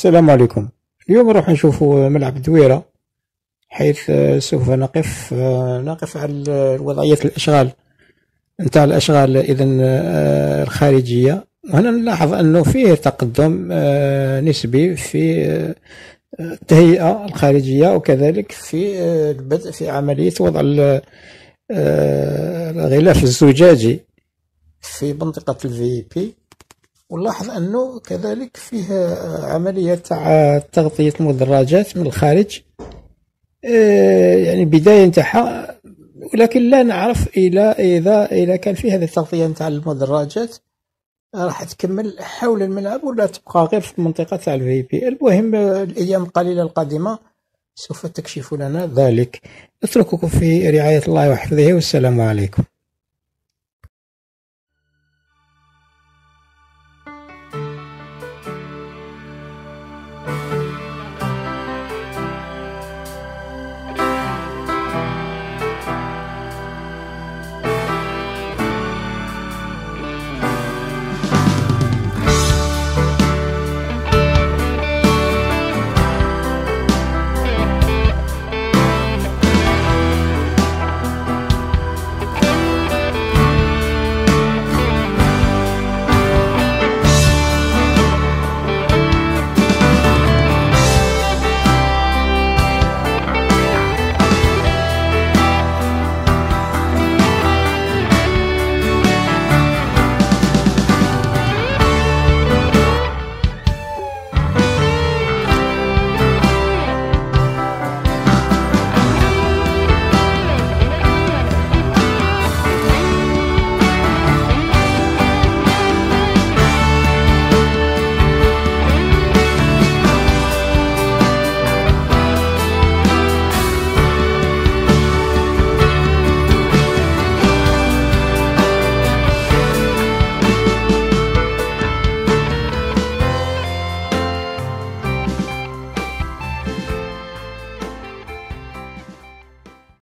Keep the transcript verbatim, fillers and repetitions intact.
السلام عليكم. اليوم راح نشوف ملعب الدويرة، حيث سوف نقف نقف على وضعية الأشغال نتاع الأشغال إذن الخارجية. وهنا نلاحظ أنه فيه تقدم نسبي في التهيئة الخارجية، وكذلك في البدء في عملية وضع الغلاف الزجاجي في منطقة الفي بي. ونلاحظ أنه كذلك فيه عملية تاع تغطية المدرجات من الخارج، يعني بداية نتاعها، ولكن لا نعرف إلى إذا إذا كان في هذه التغطية نتاع المدرجات راح تكمل حول الملعب ولا تبقى غير في المنطقة تاع الفي بي. المهم الأيام القليلة القادمة سوف تكشف لنا ذلك. نترككم في رعاية الله وحفظه، والسلام عليكم.